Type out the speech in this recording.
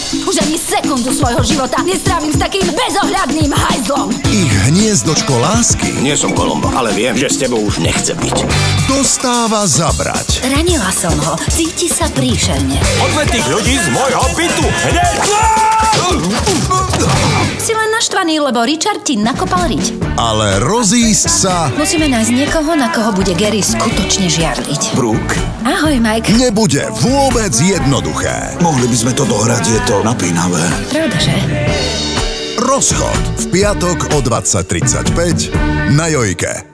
Už ani sekundu svojho života nestrávim s takým bezohľadným hajzlom. Ich hniezdočko lásky. Nie som Kolombo, ale viem, že s tebou už nechce byť. Dostáva zabrať. Ranila som ho, cíti sa príšerne. Odvetných ľudí z môjho bytu hneď! Si len naštvaný, lebo Richard ti nakopal riť. Ale rozísť sa Musíme nájsť niekoho, na koho bude Gary skutočne žiarliť. Brooke, Ahoj, Mike. nebude vôbec jednoduché. mohli by sme to dohrať, je to napínavé. Pravda, že? Rozchod v piatok o 20:35 na Jojke.